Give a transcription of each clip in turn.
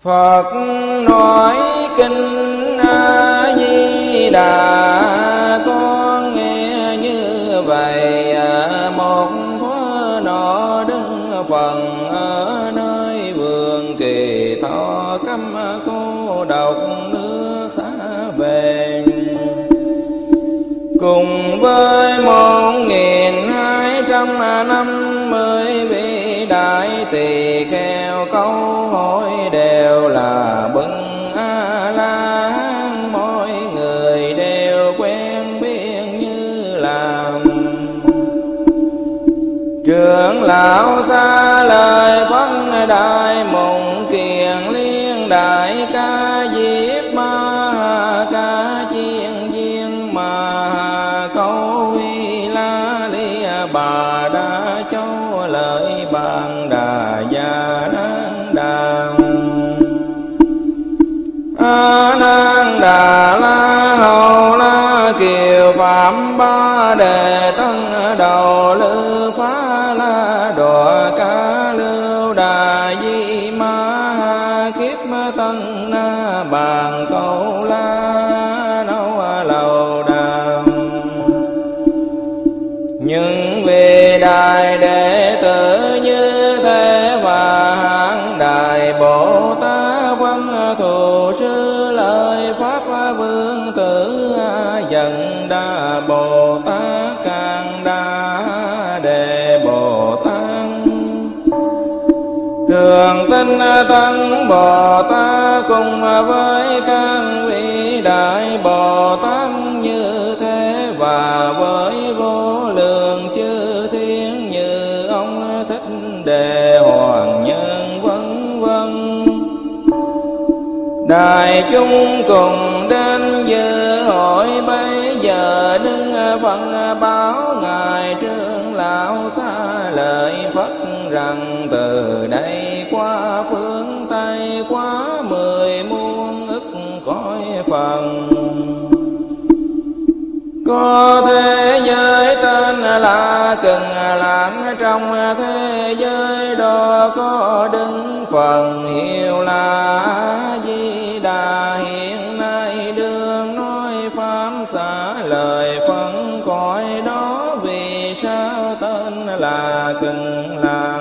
Phật nói kinh A Di Đà, con nghe như vậy. Một thuở nọ đứng phần ở nơi vườn Kỳ Thọ, câm cô độc nước xa về. Cùng với 1250 vị đại tỳ kheo, câu hỏi đều là bưng A La Hán. Mỗi người đều quen biết như làm. Trưởng lão xa lời phân đại mộng kiền liên đại ca diếp ma ca chiên viên mà câu vi la li bà đa châu lợi bàn đà gia nan đà. A Nan Đà La Hầu La Kiều Phạm Ba Đề Tân Đầu Lư Phá La Đọa Ca Lưu Đà Di Ma Kiếp Tân Na Bàn Câu La Nâu Lầu Đà. Nhưng vì đại đệ tử như thế và hạng đại Bồ Tát văn thù sư lợi pháp vương tử dần đa Bồ Tát càng đa đề Bồ Tát. Thường tinh tăng Bồ Tát cùng với các vị đại Bồ Tát như thế, và với vô lượng chư thiên như ông Thích Đề Hoàng Nhân vân vân. Đại chúng cùng đến dự hội bây giờ, đứng phân báo ngài trưởng lão xa lời Phật rằng từ đây qua phương Tây, qua 10 muôn ức cõi phần, có thế giới tên là Cực Lạc. Trong thế giới đó có đứng phần hiệu là A Di Đà. Hiện nay đương nói pháp xả lời phân cõi đó, vì sao tên là Cực Lạc?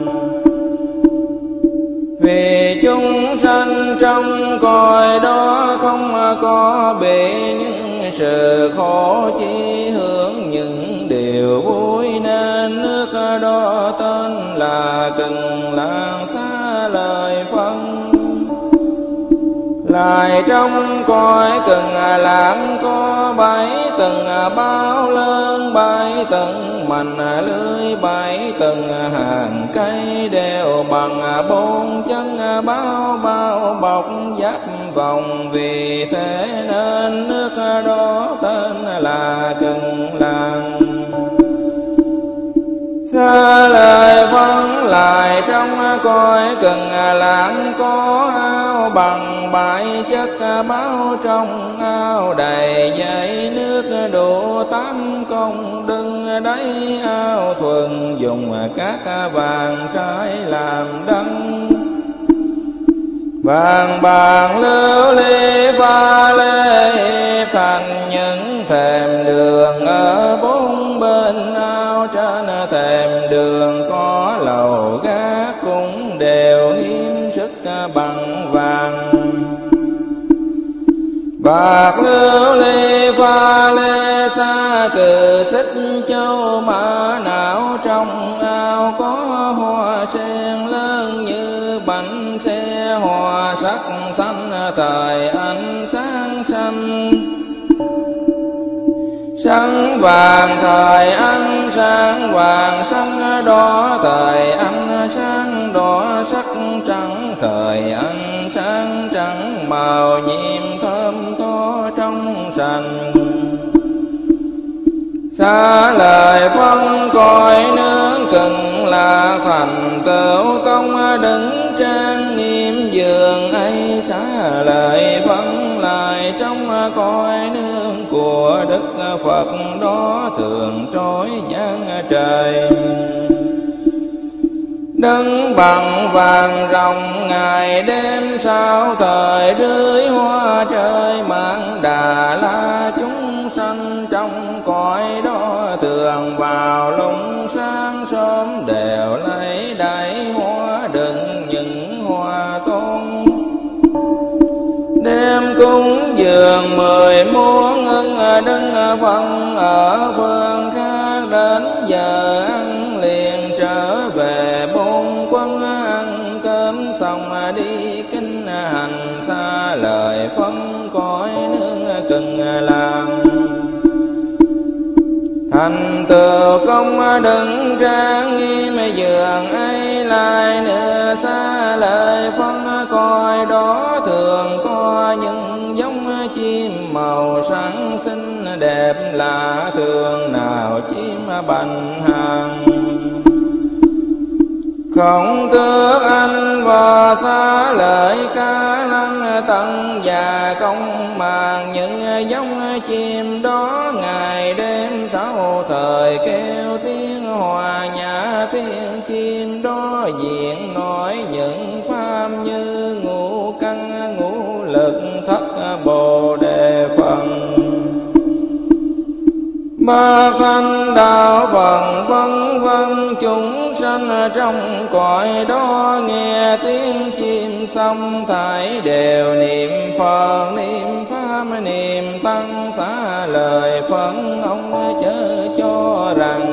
Vì chúng sanh trong cõi đó không có bị những sự khổ, chỉ hưởng những điều vui, nên nước đó tên là Cực Lạc xá lời phân. Lại trong cõi Cực Lạc có 7 tầng bao lớn, 7 tầng mành lưới, 7 tầng hàng cây đều bằng 4 chân bao bao bọc giáp vòng. Vì thế nên nước đó tên là Cực Lạc. Xa lời phân lại trong cõi Cực Lạc có ao bằng 7 chất báo, trong ao đầy dãy nước đủ 8 công đừng đáy ao thuần dùng các vàng trái làm đăng. Vàng bạc lưu ly pha lê thành những thềm đường ở 4 bên ao. Trên thềm đường có lầu gác cũng đều hiếm sức bằng vàng. Bạc lưu ly pha lê xa cừ xích châu mã não. Trong ao có hoa sen lớn như bánh xe, hoa sắc xanh thời ánh sáng xanh. Sáng vàng thời ánh sáng vàng, sáng đỏ thời ánh sáng đỏ, sắc trắng thời ánh sáng trắng, màu nhiệm thơm tho trong sành. Xa lời phân cõi nước Cực Lạc, thành tựu công đứng trang nghiêm giường ấy. Xa lời phân lại trong cõi nước của Đức Phật đó, thường trói giang trời. Đứng bằng vàng rồng ngày đêm sao thời rưới hoa trời mang Đà La chúng sanh trong cõi đó thường vào lúc sáng sớm đều lấy đẩy hoa đựng những hoa tôn. Đêm cúng dường 10 muỗng ưng đứng phân ở phương khác đến giờ ăn liền trở về bốn quân ăn cơm xong đi kinh hành xa lời phân cõi nước Cần Làm. Thành tựu công đứng trang nghiêm giường ấy lại nữa xa lời phân coi đó thường có những giống chim màu sáng xinh đẹp lạ thường nào chim bành hàng. Không tước anh vò xa lợi ca lăng tận và công màng những giống chim đó ngày đêm sáu thời kêu tiếng hòa nhã tiếng chim đó diện nói những pháp như ngũ căn ngũ lực thất bồ đề phần ba thanh đạo phần vân vân. Chúng sanh trong cõi đó nghe tiếng chim xong thải đều niệm Phật niệm pháp niệm tăng xá lời phân ông chớ cho rằng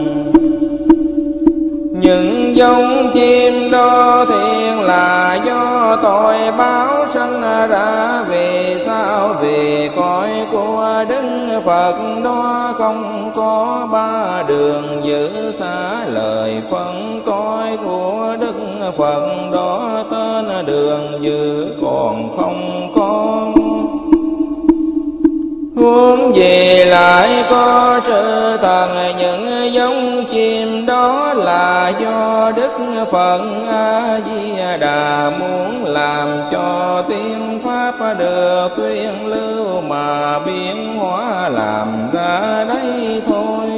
những giống chim đó thiện là do tội báo sanh ra. Vì sao? Vì cõi của Đức Phật đó không có ba đường giữ xá lời phân cõi của Đức Phật đó tên đường giữ còn không có. Huống gì lại có sự thần những giống chim đó là do Đức Phật A Di Đà muốn làm cho tiếng pháp được tuyên lưu mà biến hóa làm ra đây thôi.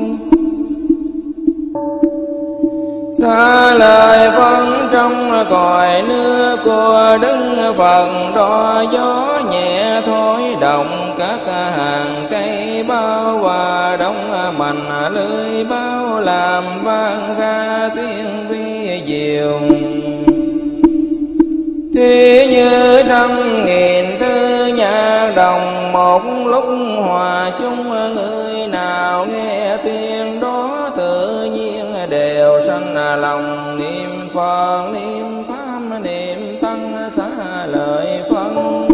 Xa lời phân trong cõi nước của Đức Phật đó gió nhẹ thổi động các hàng cây bao và đông mành lưới bao làm vang ra tiếng vi diệu. Thì như trăm nghìn thứ nhạc đồng một lúc hòa chung, người nào nghe tiếng đó tự nhiên đều sanh lòng niệm Phật niệm pháp niệm tăng xá lợi phân.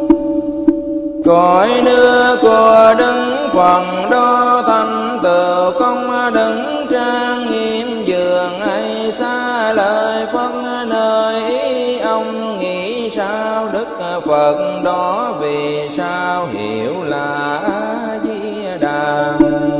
Cõi nước của Đức Phật đó thành tựu công đứng trang nghiêm giường ấy xá lời phân nơi ý ông nghĩ sao Đức Phật đó vì sao hiểu là A Di Đà.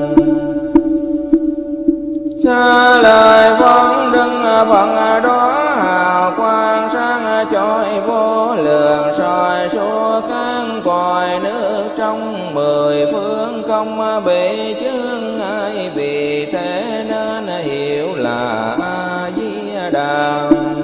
Xa lời phân Đức Phật đó hào quang sáng chói vô lượng soi suốt các cõi nước trong 10 phương không bị chướng ai. Vì thế nên hiểu là A Di Đà.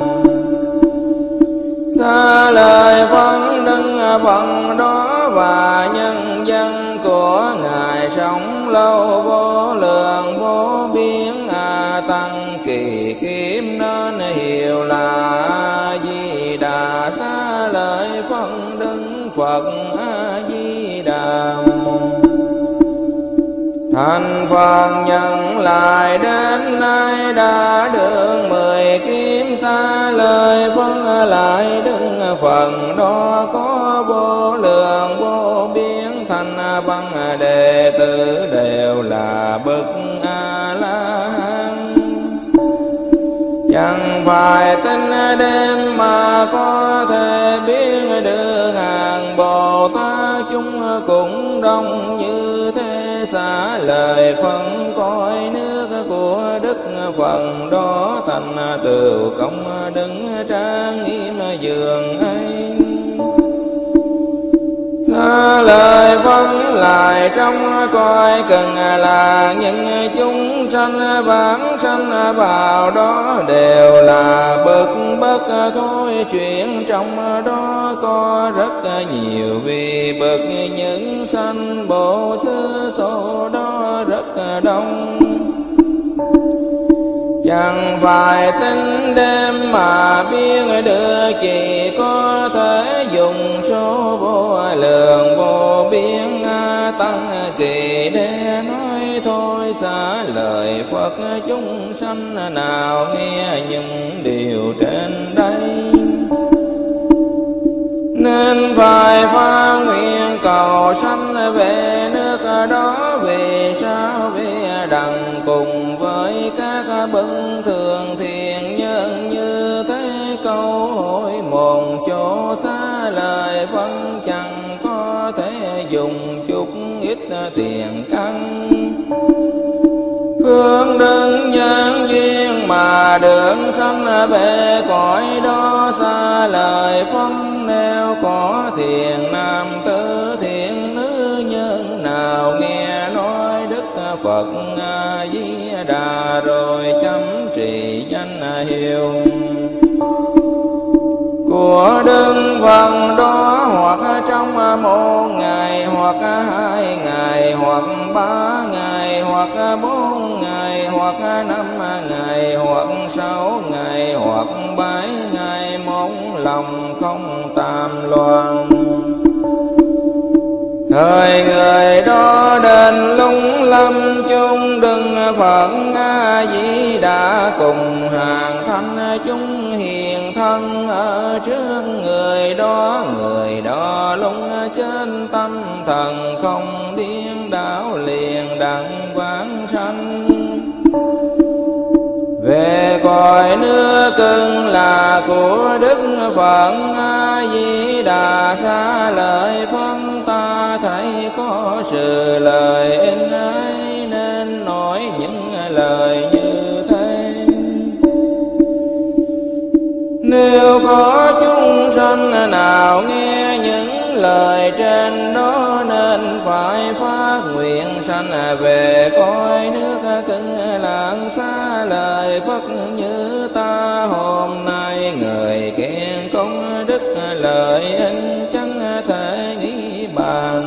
Xa lời phân Đức Phật đó và nhân dân của Ngài sống lâu vô lượng vô biên tăng kỳ kiếm nên hiểu là A Di Đà. Xa lời phân Đức Phật A Di Đà. Thành Phật nhận lại đến nay đã được 10 kiếm. Xa lời phân lại Đức Phật đó có vô lượng vô biên thành văn đệ tử đều là bậc A La Hán. Chẳng phải tính đêm mà có thể biết được hàng Bồ Tát chúng cũng đông như thế. Xả lời phân cõi nước của Đức Phật đó thành tựu công đứng trang nghiêm giường ấy. Lời phân lại trong cõi cần là những chúng sanh vãng sanh vào đó đều là bậc bất thôi chuyện trong đó có rất nhiều vì bậc những sanh bộ xứ số đó rất đông. Chẳng phải tính đêm mà biết được, chỉ có thể dùng số vô lượng vô biên tăng kỳ để nói thôi. Xả lời Phật chúng sanh nào nghe những điều trên đây, nên phải phát nguyện cầu sanh về nước đó. Vì sao? Vì đặng cùng với các bậc thường thiện nhân như thế câu hỏi một chỗ xa lời phân chẳng có thể dùng chút ít thiện căn. Phương đức nhân duyên mà được sanh về cõi đó xa lời phân. Nếu có thiện nam tử thiện nữ nhân nào nghe nói Đức Phật A Di Đà rồi chấm trì danh hiệu của Đức Phật đó, hoặc trong một ngày, hoặc 2 ngày, hoặc 3 ngày, hoặc 4 ngày, hoặc 5 ngày, hoặc 6 ngày, hoặc 7 ngày, một lòng không tam loạn. Thời người đó đến lung lâm chung Đức Phật A Di Đà cùng hàng thanh chúng hiền thân ở trước người đó. Người đó lung trên tâm thần không điên đảo liền đặng vãng sanh về cõi nước Cực là của Đức Phật A Di Đà. Xa lời phân ta thấy có sự lời in ấy nên nói những lời như thế. Nếu có chúng sanh nào nghe những lời trên đó nên phải phát nguyện sanh về cõi nước Cực lạc. Xa lời Phật như ta hôm nay người khen công đức lợi ích chẳng thể nghĩ bàn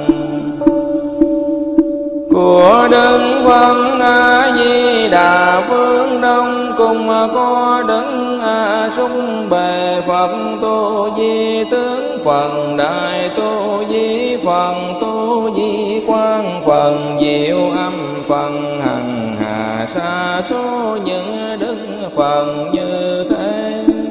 của Đức Phật A Di Đà. Phương Đông cùng có Đức A Sung Bề Phật Tu Di Tướng, Phần Đại Tu Di, Phần Tu Di Quang, Phần Diệu Âm, Phần Hằng Hà. Sa số những Đức Phật như thế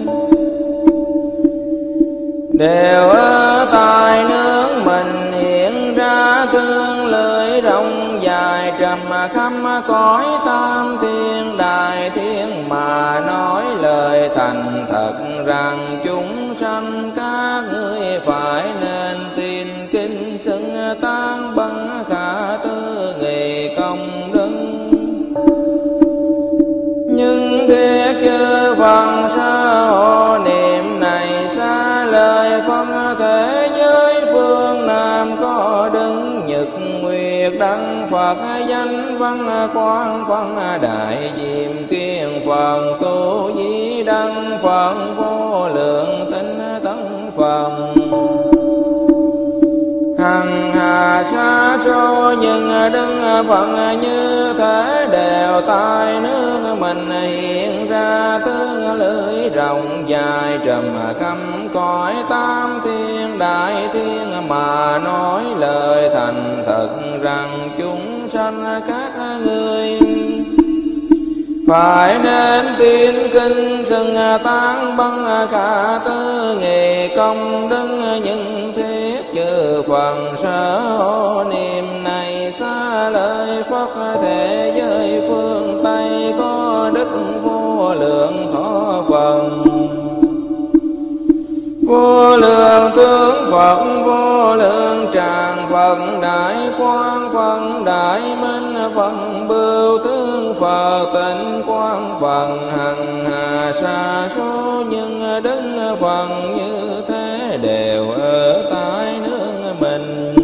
đều ở tại nước mình hiện ra, tương lưỡi rộng dài trầm khắp cõi tam thiên đại thiên mà nói lời thành thật rằng chúng sanh các ngươi phải nên tin kinh xưng tán bằng khả tư nghị công đức. Nhưng thiết chư Phật sa hộ niệm này xa lời phân thế giới phương Nam có Đức Nhật Nguyệt Đăng Phật danh văn quang phân đại diệm kiên Phật Tu Di Đăng Phật vô lượng tinh tấn Phật hằng hà sa số nhưng Đức Phật như thế đều tại nước mình hiện ra, tương lưỡi rộng dài trầm khắp cõi tam thiên đại thiên mà nói lời thành thật rằng chúng sanh các ngươi phải nên tin kinh xưng tán bằng khả tư nghị công đức. những thiết chư Phật sở hộ niệm này xa lời Phật thế giới phương Tây có đức vô lượng thọ Phật, vô lượng tướng Phật, vô lượng tràng Phật, đại quang Phật, đại minh Phật, bưu tướng Phật, tịnh quang Phật, hằng hà sa số những đức Phật như thế đều ở tại nước mình.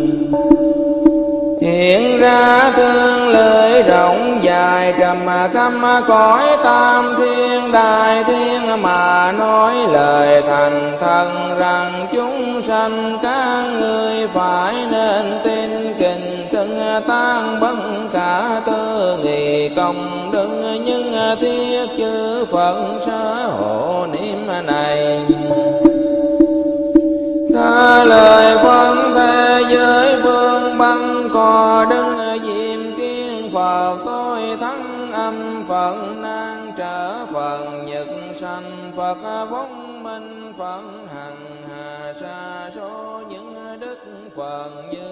hiện ra tương lưỡi rộng dài trầm khắp cõi tam thiên đại thiên, mà nói lời thành thần rằng chúng sanh các ngươi phải nên tin kính xưng tan bất khả tư nghị công đức nhưng thiết chư Phật sở hộ niệm này. Xa lời phân thế giới phương băng cò đứng diêm kiến Phật tôi thắng âm Phật nan trở Phật nhật sanh Phật vong minh Phật hằng hà sa số những đức Phật như